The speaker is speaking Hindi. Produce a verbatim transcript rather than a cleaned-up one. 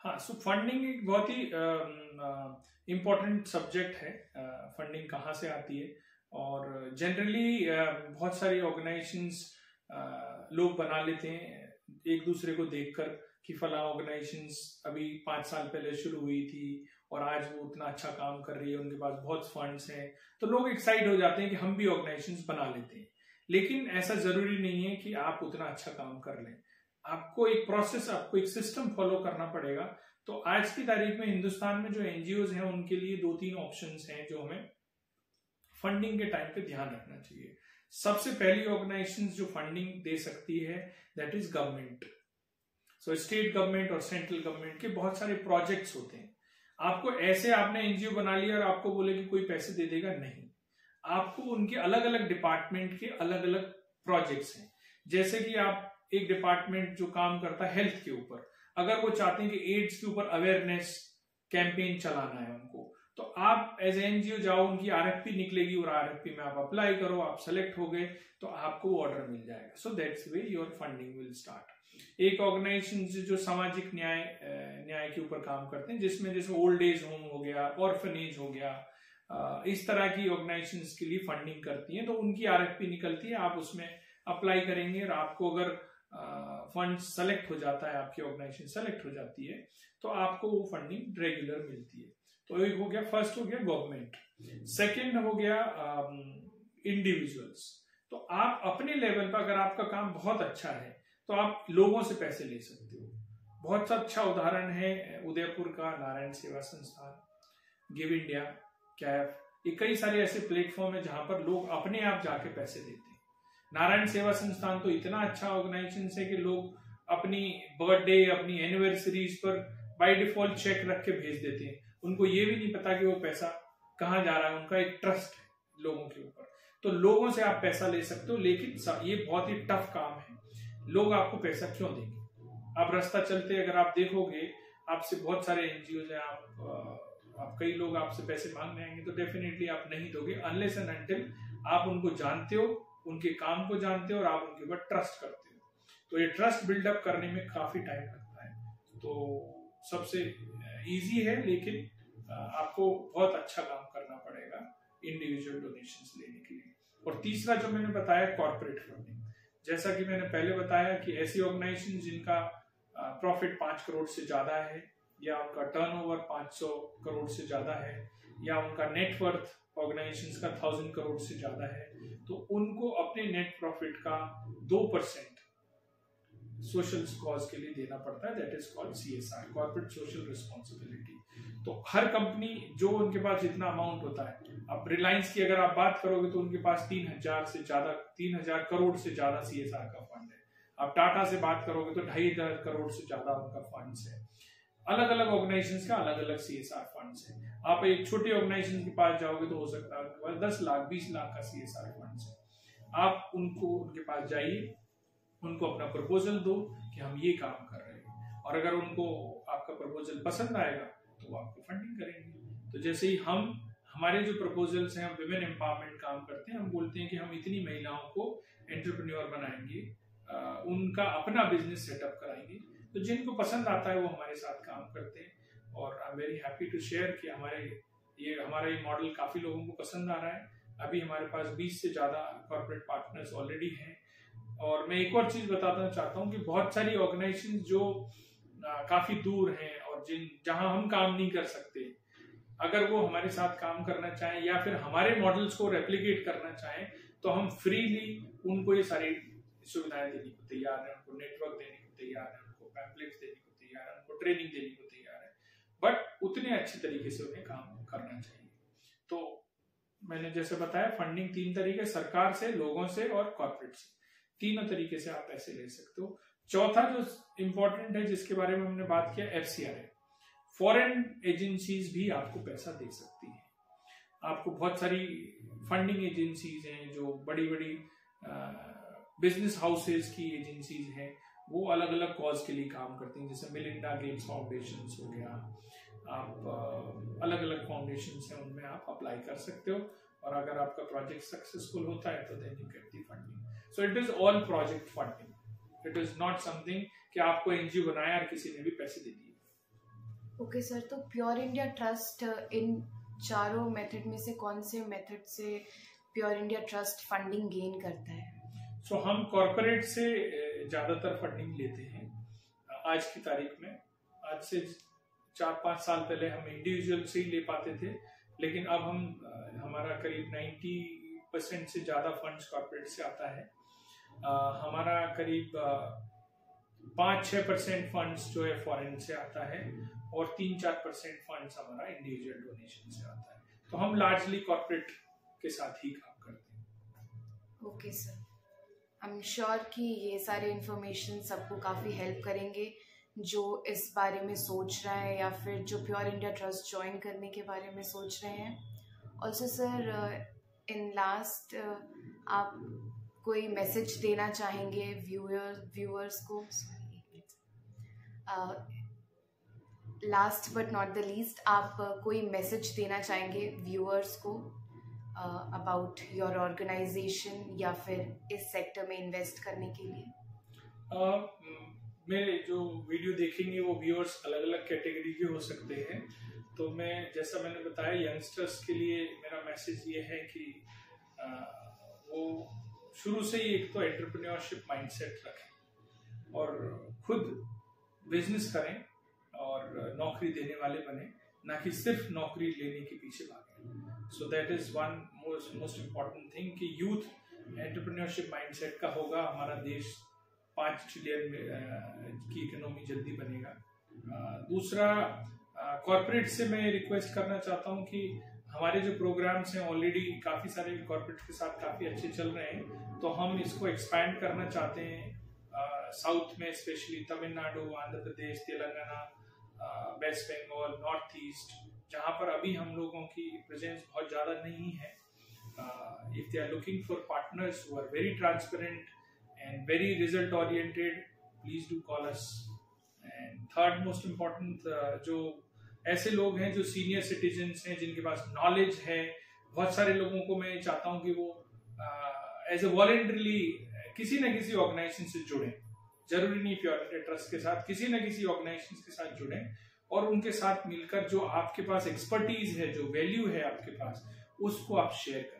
हाँ, सो फंडिंग एक बहुत ही इम्पोर्टेंट सब्जेक्ट है। फंडिंग कहाँ से आती है, और जनरली बहुत सारी ऑर्गेनाइजेशंस लोग बना लेते हैं एक दूसरे को देखकर कि फला ऑर्गेनाइजेशंस अभी पाँच साल पहले शुरू हुई थी और आज वो उतना अच्छा काम कर रही है, उनके पास बहुत फंड्स हैं, तो लोग एक्साइट हो जाते हैं कि हम भी ऑर्गेनाइजेशंस बना लेते हैं। लेकिन ऐसा जरूरी नहीं है कि आप उतना अच्छा काम कर लें। आपको एक प्रोसेस, आपको एक सिस्टम फॉलो करना पड़ेगा। तो आज की तारीख में हिंदुस्तान में जो एनजीओज हैं उनके लिए दो तीन ऑप्शंस हैं जो हमें फंडिंग के टाइम पे ध्यान रखना चाहिए। सबसे पहली ऑर्गेनाइजेशन जो फंडिंग दे सकती है that is government. So state government और सेंट्रल गवर्नमेंट के बहुत सारे प्रोजेक्ट्स होते हैं। आपको ऐसे आपने एनजीओ बना लिया और आपको बोले कि कोई पैसे दे देगा, नहीं। आपको उनके अलग अलग डिपार्टमेंट के अलग अलग प्रोजेक्ट्स हैं। जैसे कि आप एक डिपार्टमेंट जो काम करता है हेल्थ के ऊपर, अगर वो चाहते हैं कि एड्स के ऊपर अवेयरनेस कैंपेन चलाना है उनको, तो आप एज एनजीओ जाओ, उनकी आरएफपी निकलेगी और आरएफपी में आप अप्लाई करो, आप सेलेक्ट हो गए तो आपको ऑर्डर मिल जाएगा। So that's way your funding will start. एक ऑर्गेनाइजेशन जो सामाजिक न्याय न्याय के ऊपर काम करते हैं, जिसमें जैसे ओल्ड एज होम हो गया, ऑर्फनेज हो गया, इस तरह की ऑर्गेनाइजेशंस के लिए फंडिंग करती हैं, तो उनकी आरएफपी निकलती है, आप उसमें अप्लाई करेंगे और आपको अगर फंड सेलेक्ट हो जाता है, आपकी ऑर्गेनाइजेशन सेलेक्ट हो जाती है, तो आपको वो फंडिंग रेगुलर मिलती है। तो एक हो गया, फर्स्ट हो गया गवर्नमेंट। सेकंड हो गया इंडिविजुअल्स। तो आप अपने लेवल पर अगर आपका काम बहुत अच्छा है तो आप लोगों से पैसे ले सकते हो। बहुत सा अच्छा उदाहरण है उदयपुर का नारायण सेवा संस्थान, गिव इंडिया, कैफ, ये कई सारे ऐसे प्लेटफॉर्म है जहां पर लोग अपने आप जाके पैसे देते हैं। नारायण सेवा संस्थान तो इतना अच्छा ऑर्गेनाइजेशन है कि लोग अपनी बर्थडे, अपनी एनिवर्सरीज पर बाय डिफॉल्ट चेक रख के भेज देते हैं। उनको ये भी नहीं पता कि वो पैसा कहाँ जा रहा है। उनका एक ट्रस्ट है लोगों के ऊपर। तो लोगों से आप पैसा ले सकते हो, लेकिन ये बहुत ही टफ काम है। लोग आपको पैसा क्यों देंगे? आप रास्ता चलते अगर आप देखोगे, आपसे बहुत सारे एनजीओ हैं, आप, आप कई लोग आपसे पैसे मांगने आएंगे तो डेफिनेटली आप नहीं दोगे, अनलेस एंड अनटिल आप उनको जानते हो, उनके काम को जानते हो और आप उनके ऊपर ट्रस्ट करते हो। तो ये ट्रस्ट बिल्डअप करने में काफी टाइम लगता है। तो सबसे इजी है, लेकिन आपको बहुत अच्छा काम करना पड़ेगा इंडिविजुअल डोनेशंस लेने के लिए। और तीसरा जो मैंने बताया, कॉर्पोरेट फंडिंग। जैसा कि मैंने पहले बताया कि ऐसी ऑर्गेनाइजेशन जिनका प्रॉफिट पांच करोड़ से ज्यादा है, या उनका टर्नओवर पांच सौ करोड़ से ज्यादा है, या उनका नेटवर्थ ऑर्गेनाइजेशन का थाउजेंड करोड़ से ज्यादा है, तो उनको अपने नेट प्रॉफिट का दो परसेंट सोशल कॉज के लिए देना पड़ता है। That is called CSR, corporate social responsibility. तो हर कंपनी जो उनके पास जितना अमाउंट होता है, अब रिलायंस की अगर आप बात करोगे तो उनके पास तीन हजार से ज्यादा तीन हजार करोड़ से ज्यादा सीएसआर का फंड है। आप टाटा से बात करोगे तो ढाई हजार करोड़ से ज्यादा उनका फंड्स है। अलग अलग ऑर्गेनाइजेशंस का अलग अलग सीएसआर फंड्स है। आप एक छोटी ऑर्गेनाइजेशन के पास जाओगे तो हो सकता है दस लाख बीस लाख का सीएसआर फंड्स है। आप उनको उनके पास जाइए, उनको अपना प्रपोजल दो कि हम ये काम कर रहे हैं, और अगर उनको आपका प्रपोजल पसंद आएगा तो वो आपको फंडिंग करेंगे। तो जैसे ही हम हमारे जो प्रपोजल्स हैं, हम विमेन एम्पावरमेंट काम करते हैं, हम बोलते हैं कि हम इतनी महिलाओं को एंटरप्रेन्योर बनाएंगे, उनका अपना बिजनेस सेटअप कराएंगे। तो जिनको पसंद आता है वो हमारे साथ काम करते हैं। और I am very happy to share कि हमारे ये हमारा ये मॉडल काफी लोगों को पसंद आ रहा है। अभी हमारे पास बीस से ज्यादा कॉर्पोरेट पार्टनर्स ऑलरेडी हैं। और मैं एक और चीज बताना चाहता हूँ कि बहुत सारी ऑर्गेनाइजेशन जो आ, काफी दूर हैं और जिन जहां हम काम नहीं कर सकते, अगर वो हमारे साथ काम करना चाहें या फिर हमारे मॉडल्स को रेप्लिकेट करना चाहें, तो हम फ्रीली उनको ये सारी सुविधाएं देने को तैयार हैं। उनको नेटवर्क देने को तैयार है, उनको पैम्पलेट्स देने को तैयार है, उनको ट्रेनिंग देने को तैयार है, बट उतने अच्छे तरीके से उन्हें काम करना चाहिए। तो मैंने जैसे बताया, फंडिंग तीन तरीके, सरकार से, लोगों से और कॉर्पोरेट से, तीनों तरीके से आप पैसे ले सकते हो। चौथा जो इंपॉर्टेंट है जिसके बारे में हमने बात किया, एफसीआर है। फॉरेन एजेंसीज भी आपको पैसा दे सकती है। आपको बहुत सारी फंडिंग एजेंसीज हैं जो बड़ी बड़ी बिजनेस हाउसेज की एजेंसीज हैं, वो अलग अलग कॉज के लिए काम करती हैं। जैसे मिलिंडा गेट्स फाउंडेशन हो गया, आप अलग अलग फाउंडेशन हैं, उनमें आप अप्लाई कर सकते हो। और अगर आपका प्रोजेक्ट सक्सेसफुल होता है तो then you get the funding. So it is all project funding. It is not something कि आपको एनजीओ बनाया और किसी ने भी पैसे दे दिए। ओके सर, तो प्योर इंडिया ट्रस्ट इन चारों मेथड में से कौन से मेथड से pure India trust funding gain करता है? सो so, हम कॉरपोरेट से ज़्यादातर फंडिंग लेते हैं आज की तारीख में। आज से चार पाँच साल पहले हम इंडिविजुअल से ही ले पाते थे, लेकिन अब हम हमारा करीब नब्बे परसेंट से ज़्यादा फंड्स कॉरपोरेट से आता है। आ, हमारा करीब पाँच छः परसेंट फंड्स जो है फॉरेन से आता है और तीन चार परसेंट फंड्स हमारा इंडिविजुअल डोनेशन से आता है। तो हम लार्जली कॉर्पोरेट के साथ ही काम करते हैं। Okay sir, I am sure कि ये सारे इंफॉर्मेशन सबको काफ़ी हेल्प करेंगे जो इस बारे में सोच रहा है या फिर जो प्योर इंडिया ट्रस्ट ज्वाइन करने के बारे में सोच रहे हैं। ऑल्सो सर, इन लास्ट आप कोई मैसेज देना चाहेंगे व्यूअर व्यूअर्स को? Last but not the least, आप uh, कोई मैसेज देना चाहेंगे व्यूअर्स को अबाउट योर ऑर्गेनाइजेशन या फिर इस सेक्टर में इन्वेस्ट करने के लिए? uh, मेरे जो वीडियो देखेंगे वो व्यूअर्स अलग अलग कैटेगरी के हो सकते हैं। तो मैं जैसा मैंने बताया, यंगस्टर्स के लिए मेरा मैसेज ये है कि uh, वो शुरू से ही एक तो एंटरप्रेन्योरशिप माइंडसेट रखें और खुद बिजनेस करें और नौकरी देने वाले बने, ना कि सिर्फ नौकरी लेने के पीछे भागें। So that is one most most important thing कि यूथ एंटरप्रेन्योरशिप माइंडसेट का होगा, हमारा देश पाँच ट्रिलियन की इकोनॉमी जल्दी बनेगा। दूसरा, कॉर्पोरेट से मैं रिक्वेस्ट करना चाहता हूँ कि हमारे जो प्रोग्राम्स हैं ऑलरेडी काफ़ी सारे कॉर्पोरेट के साथ काफ़ी अच्छे चल रहे हैं, तो हम इसको एक्सपैंड करना चाहते हैं साउथ में, specially Tamil Nadu, Andhra Pradesh, Telangana, West Bengal, North East, जहाँ पर अभी हम लोगों की प्रेजेंस बहुत ज़्यादा नहीं है। If they are looking for partners who are very transparent and very result oriented, please do call us. And third most important, जो ऐसे लोग हैं जो सीनियर सिटीजन्स हैं, जिनके पास नॉलेज है, बहुत सारे लोगों को मैं चाहता हूँ कि वो एज ए वॉलेंटरली किसी न किसी ऑर्गेनाइजेशन से जुड़ें। जरूरी नहीं प्योर इंडिया ट्रस्ट के साथ, किसी न किसी ऑर्गेनाइजेशन के साथ जुड़ें और उनके साथ मिलकर जो आपके पास एक्सपर्टीज है, जो वैल्यू है आपके पास, उसको आप शेयर करें।